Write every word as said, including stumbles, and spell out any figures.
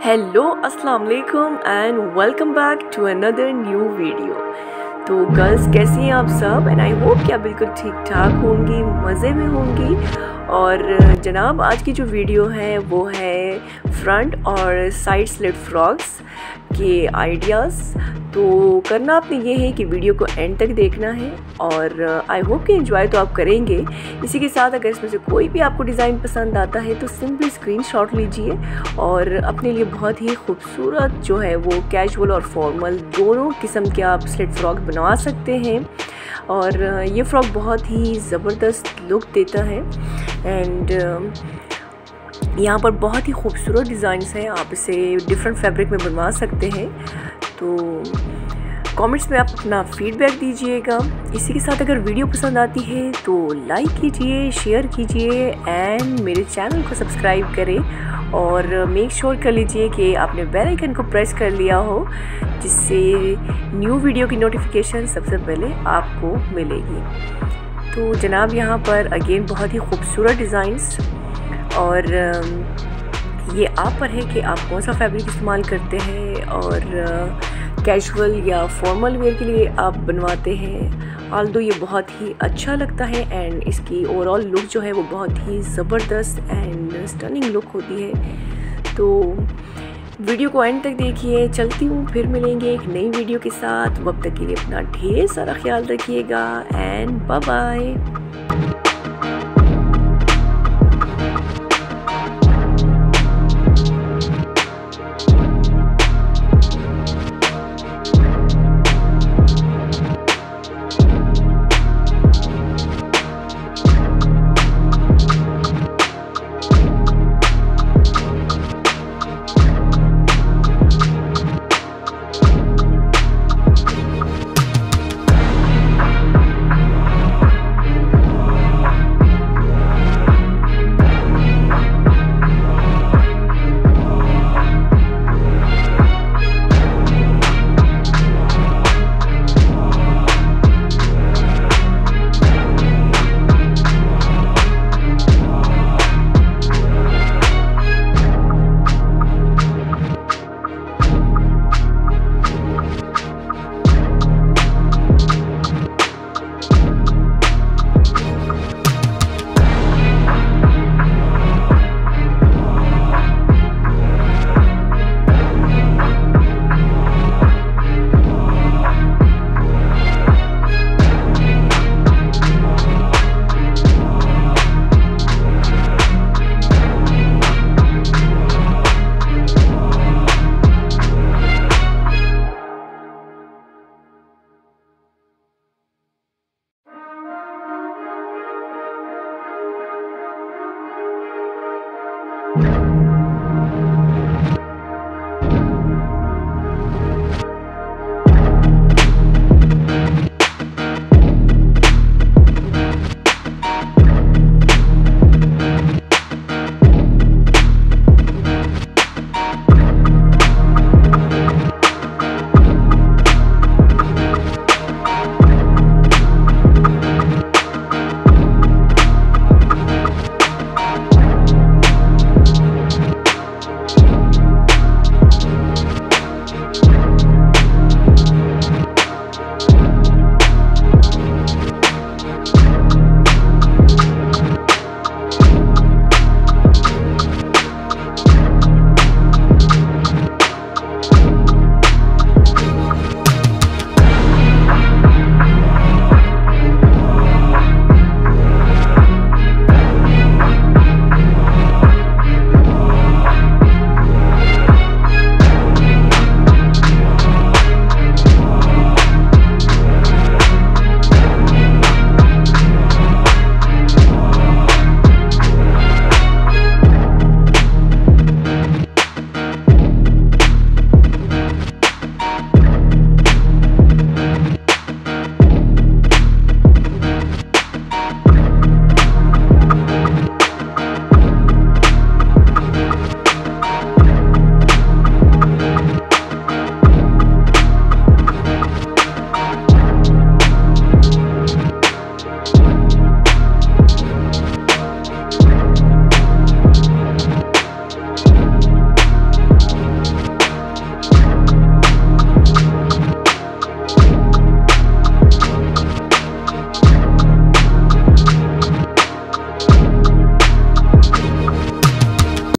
Hello अस्सलाम वालेकुम and welcome back to another new video. तो गर्ल्स कैसी हैं आप सब एंड आई होप कि आप बिल्कुल ठीक ठाक होंगी, मज़े में होंगी। और जनाब आज की जो वीडियो है वो है फ्रंट और साइड स्लिट फ्रॉक्स के आइडियाज़। तो करना आपने ये है कि वीडियो को एंड तक देखना है और आई होप कि एंजॉय तो आप करेंगे। इसी के साथ अगर इसमें से कोई भी आपको डिज़ाइन पसंद आता है तो सिंपली स्क्रीनशॉट लीजिए और अपने लिए बहुत ही खूबसूरत जो है वो कैजुअल और फॉर्मल दोनों किस्म के आप स्लिट फ्रॉक बनवा सकते हैं। और ये फ्रॉक बहुत ही ज़बरदस्त लुक देता है एंड यहाँ पर बहुत ही खूबसूरत डिज़ाइंस हैं। आप इसे डिफरेंट फैब्रिक में बनवा सकते हैं। तो कमेंट्स में आप अपना फीडबैक दीजिएगा। इसी के साथ अगर वीडियो पसंद आती है तो लाइक कीजिए, शेयर कीजिए एंड मेरे चैनल को सब्सक्राइब करें और मेक श्योर कर लीजिए कि आपने बेल आइकन को प्रेस कर लिया हो, जिससे न्यू वीडियो की नोटिफिकेशन सबसे पहले आपको मिलेगी। तो जनाब यहाँ पर अगेन बहुत ही खूबसूरत डिज़ाइंस और ये आप पर है कि आप कौन सा फैब्रिक इस्तेमाल करते हैं और कैजुअल या फॉर्मल वेयर के लिए आप बनवाते हैं। आल्दो ये बहुत ही अच्छा लगता है एंड इसकी ओवरऑल लुक जो है वो बहुत ही ज़बरदस्त एंड स्टनिंग लुक होती है। तो वीडियो को एंड तक देखिए। चलती हूँ, फिर मिलेंगे एक नई वीडियो के साथ। वक्त तक के लिए अपना ढेर सारा ख्याल रखिएगा एंड बाय बाय।